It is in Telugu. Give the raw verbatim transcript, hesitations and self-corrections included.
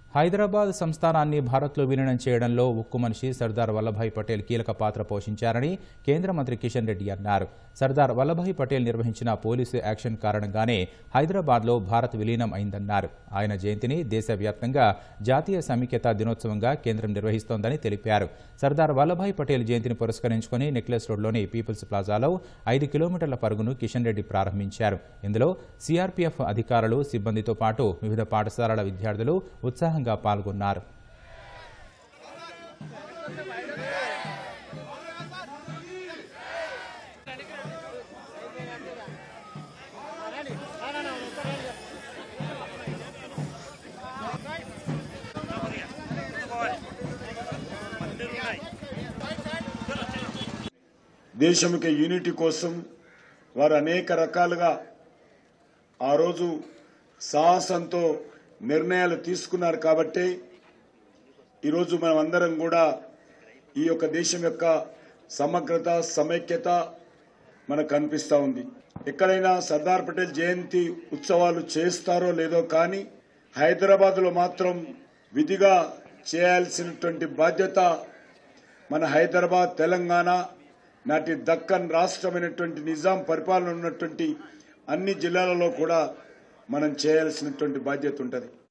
హైదరాబాద్ సంస్థానాన్ని భారత్లో విలీనం చేయడంలో ఉక్కు మనిషి సర్దార్ వల్లభాయ్ పటేల్ కీలక పాత్ర పోషించారని కేంద్ర మంత్రి కిషన్ రెడ్డి అన్నారు. సర్దార్ వల్లభాయ్ పటేల్ నిర్వహించిన పోలీసు యాక్షన్ కారణంగానే హైదరాబాద్లో భారత్ విలీనం అయిందన్నారు. ఆయన జయంతిని దేశవ్యాప్తంగా జాతీయ సమైక్యతా దినోత్సవంగా కేంద్రం నిర్వహిస్తోందని తెలిపారు. సర్దార్ వల్లభాయ్ పటేల్ జయంతిని పురస్కరించుకుని నెక్లెస్ రోడ్లోని పీపుల్స్ ప్లాజాలో ఐదు కిలోమీటర్ల పరుగును కిషన్ రెడ్డి ప్రారంభించారు. ఇందులో సీఆర్పీఎఫ్ అధికారులు, సిబ్బందితో పాటు వివిధ పాఠశాలల విద్యార్థులు ఉత్సాహంగా పాల్గొన్నారు. దేశం యొక్క యూనిటీ కోసం వారు అనేక రకాలుగా ఆ రోజు సాహసంతో నిర్ణయాలు తీసుకున్నారు. కాబట్టి ఈరోజు మనం అందరం కూడా ఈ యొక్క దేశం యొక్క సమగ్రత, సమైక్యత మనకు కనిపిస్తూ ఉంది. ఎక్కడైనా సర్దార్ పటేల్ జయంతి ఉత్సవాలు చేస్తారో లేదో కానీ హైదరాబాద్లో మాత్రం విధిగా చేయాల్సినటువంటి బాధ్యత మన హైదరాబాద్, తెలంగాణ, నాటి దక్కన్ రాష్ట్రమైనటువంటి నిజాం పరిపాలన ఉన్నటువంటి అన్ని జిల్లాలలో కూడా మనం చేయాల్సినటువంటి బాధ్యత ఉంటుంది.